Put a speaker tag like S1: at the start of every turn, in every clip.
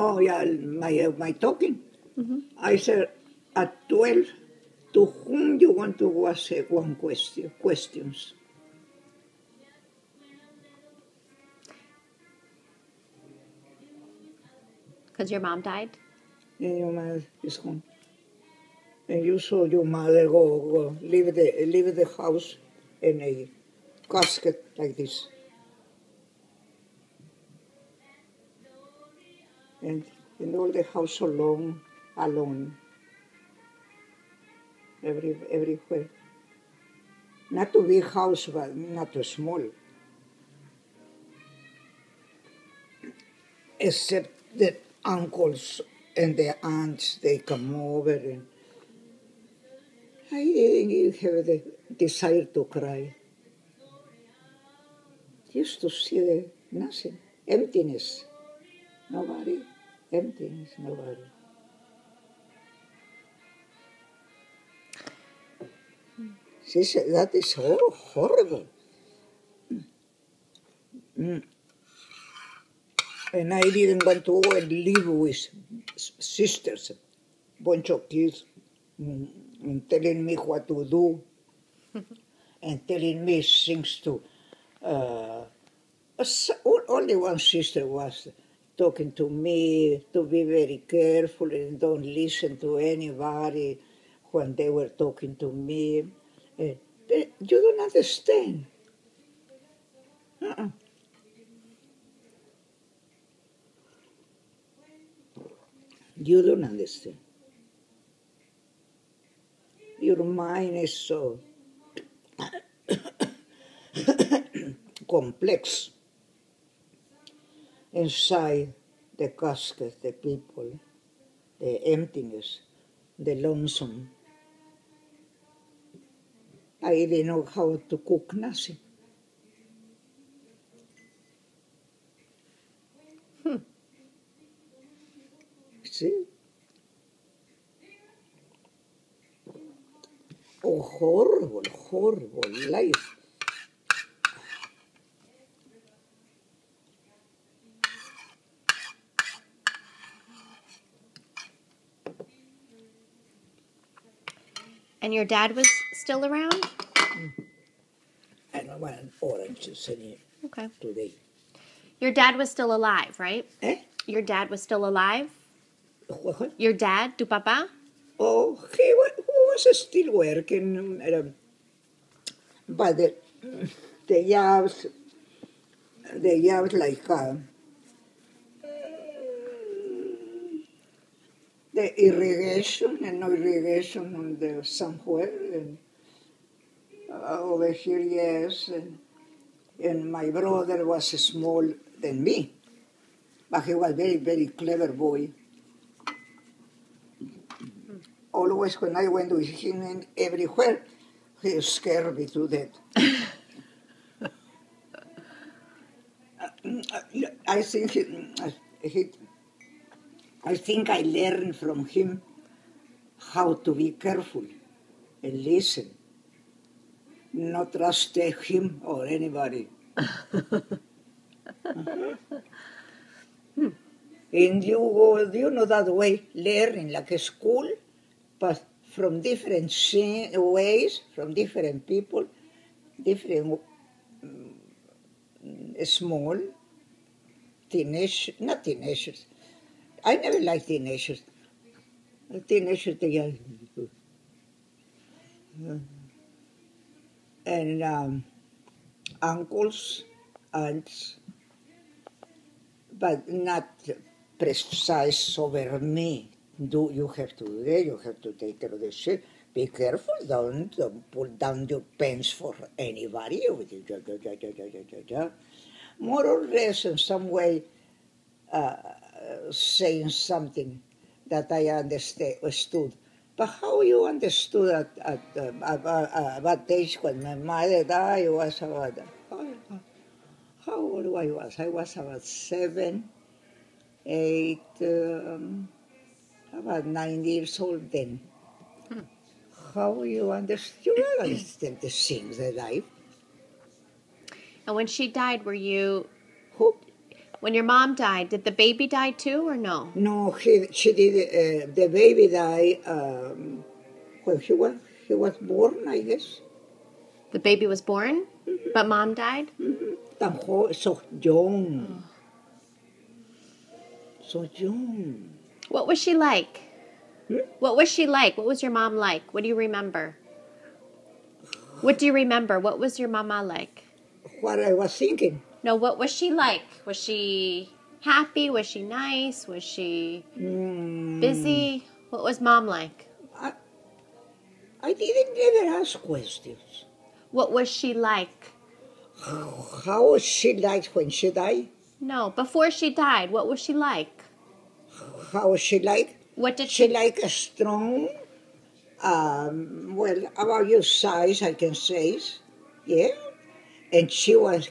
S1: Oh, yeah, my talking. I said, at 12, to whom you want to ask one questions?
S2: Because your mom died?
S1: And your mother is gone. And you saw your mother go leave the house in a casket like this. And in all the house alone, everywhere. Not a big house, but not too small. Except the uncles and the aunts, they come over, and I didn't have the desire to cry. Just to see the nothing, emptiness, nobody, emptiness, nobody. She said, that is horrible. And I didn't want to go and live with sisters, bunch of kids, and telling me what to do, and telling me things to. Only one sister was talking to me to be very careful and don't listen to anybody when they were talking to me. You don't understand. Uh-uh. You don't understand. Your mind is so complex inside the casket, the people, the emptiness, the lonesome. I didn't know how to cook nothing. See? Oh, horrible, horrible life.
S2: And your dad was still around?
S1: I don't want oranges in here
S2: Okay.
S1: today.
S2: Your dad was still alive, right?
S1: Eh?
S2: Your dad was still alive?
S1: What?
S2: Your dad, tu papá?
S1: Oh, he was still working, but the jobs like the irrigation and no irrigation on the somewhere, and over here, yes, and my brother was small than me, but he was very, very clever boy. Always when I went with him everywhere, he scared me to death. I think I think I learned from him how to be careful and listen, not trust him or anybody. And you know that way, learning like a school, but from different ways, from different people, different small not teenagers. I never liked teenagers. Teenagers, they are, and uncles, aunts, but not precise over me. You have to do that, you have to take care of the shit. Be careful, don't pull down your pants for anybody. More or less in some way saying something that I understood. But how you understood at that age when my mother died, was about, how old I was? I was about 7, 8, about 9 years old then. How you understood? You understand the things, the life.
S2: And when she died, were you
S1: Who?
S2: When your mom died, did the baby die too or no?
S1: No, she did. The baby died when he was born, I guess.
S2: The baby was born, but mom died?
S1: So young. So young.
S2: What was she like? What was she like? What was your mom like? What do you remember? What do you remember? What was your mama like?
S1: What I was thinking.
S2: No, what was she like? Was she happy? Was she nice? Was she busy? What was mom like?
S1: I didn't ever ask questions.
S2: What was she like?
S1: How was she like when she died?
S2: No, before she died, what was she like?
S1: How was she like?
S2: What did
S1: She like a strong, well, about your size, I can say, yeah. And she was,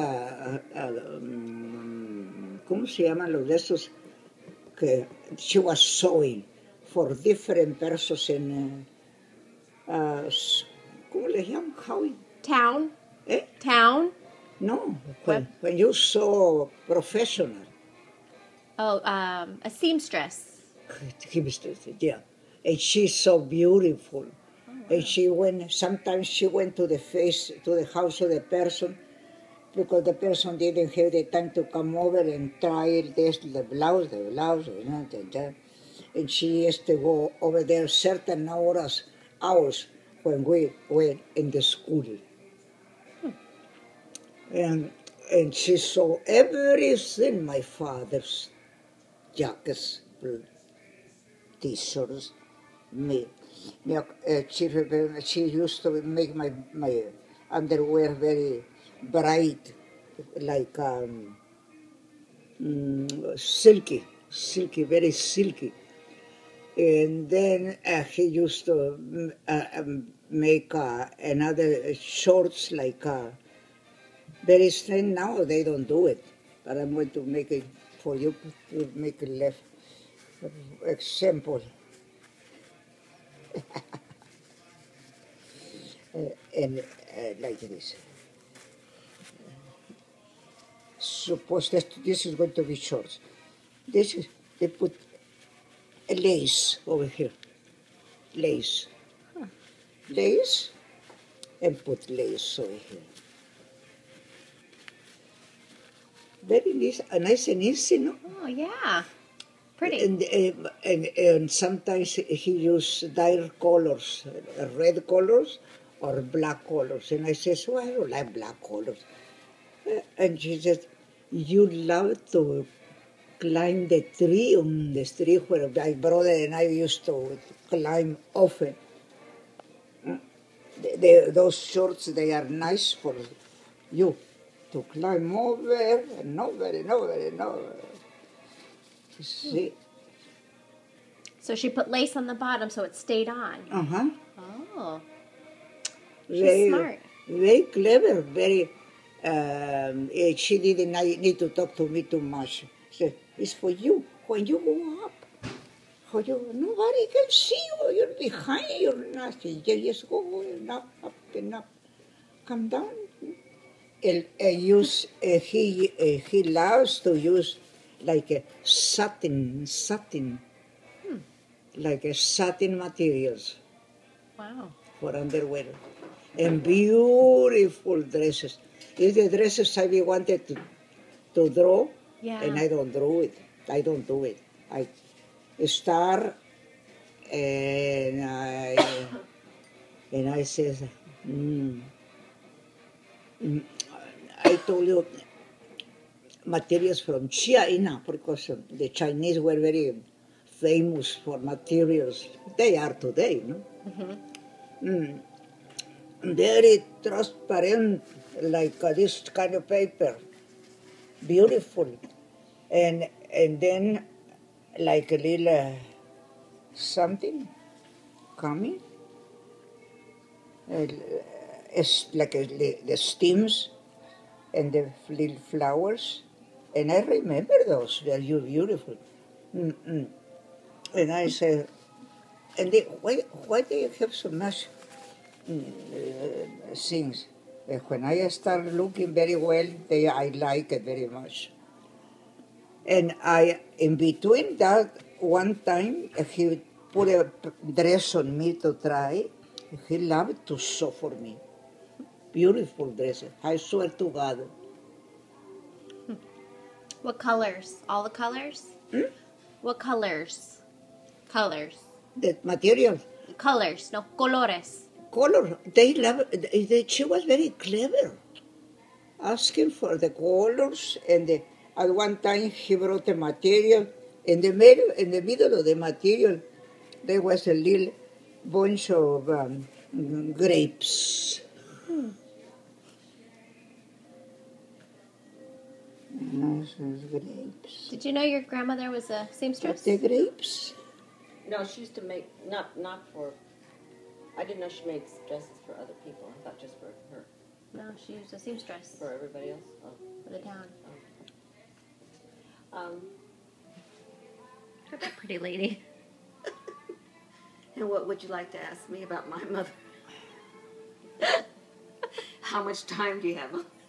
S1: ¿cómo se llaman los de esos? Que she was sewing for different persons in, ¿cómo le llaman? How?
S2: Town?
S1: Eh?
S2: Town?
S1: No, when you saw professional.
S2: Oh, a seamstress.
S1: Yeah, and she's so beautiful. And sometimes she went to the house of the person, because the person didn't have the time to come over and try the blouse, and she used to go over there certain hours when we were in the school. And she saw everything, my father's jackets, T-shirts. She used to make my underwear very bright, like silky, very silky. And then he used to make another shorts like very thin. Now they don't do it, but I'm going to make it for you to make it left example. And like this. Suppose that this is going to be shorts. They put a lace over here. Lace. Lace, and put lace over here. Very nice and easy, no?
S2: Oh, yeah. Pretty.
S1: And sometimes he used dark colors, red colors or black colors. And I says, well, I don't like black colors. And she said, you love to climb the tree on the tree where my brother and I used to climb often. Those shorts, they are nice for you to climb over and over and over and over. See?
S2: So she put lace on the bottom so it stayed on.
S1: Uh-huh.
S2: Oh. She's smart.
S1: Very clever, very... she didn't need to talk to me too much. She said, it's for you. When you go up, nobody can see you. You're behind, you're nothing. You just go up and up. Come down. He loves to use like a satin, like a satin materials.
S2: Wow.
S1: For underwear. And beautiful dresses. If the dresses I wanted to draw,
S2: Yeah.
S1: and I don't draw it. I don't do it. I start and I says, I told you materials from China, because the Chinese were very famous for materials. They are today, no? Very transparent, like this kind of paper, beautiful, and then like a little something coming. It's like the stems and the little flowers, and I remember those. They are beautiful. And I said, and why do you have so much things? When I start looking very well, I like it very much. And in between that, one time he put a dress on me to try. He loved to sew for me. Beautiful dresses. I swear to God.
S2: What colors? All the colors? What colors? Colors.
S1: The material,
S2: Colors, no colores.
S1: color, they love. She was very clever, asking for the colors. At one time, he brought the material. In the middle of the material, there was a little bunch of grapes. Yes, grapes.
S2: Did you know your grandmother was a seamstress?
S1: The grapes.
S3: No, she used to make not for. I didn't know she made dresses for other people. I thought just for her.
S2: No, she was a seamstress
S3: For everybody else. Oh.
S2: for the town. Look at that pretty lady.
S3: And what would you like to ask me about my mother? How much time do you have?